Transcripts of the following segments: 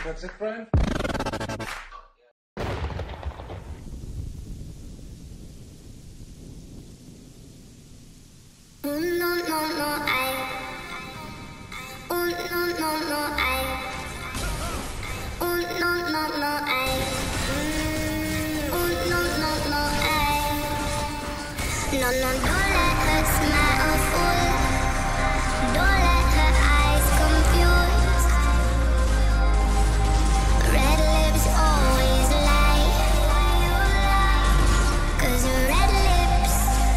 That's it, Brian? No, don't let her smile fool. Don't let her eyes confuse. Red lips always lie. 'Cause red lips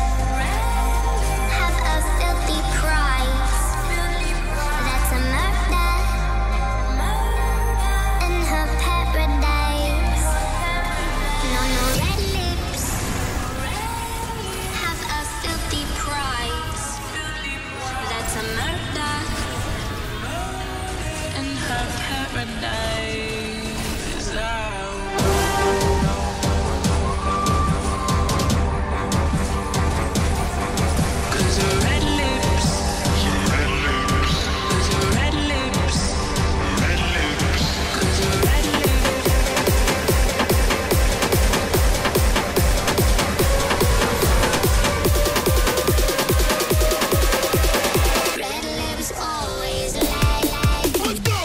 have a filthy price. That's a murder in her paradise. No, red lips have a filthy price. That's a murder in her paradise. Cause her red lips, red lips, cause her red lips, red lips, cause her red lips. Red lips always lie. Let's go!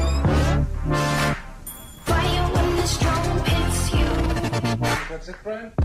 That's it, Brian?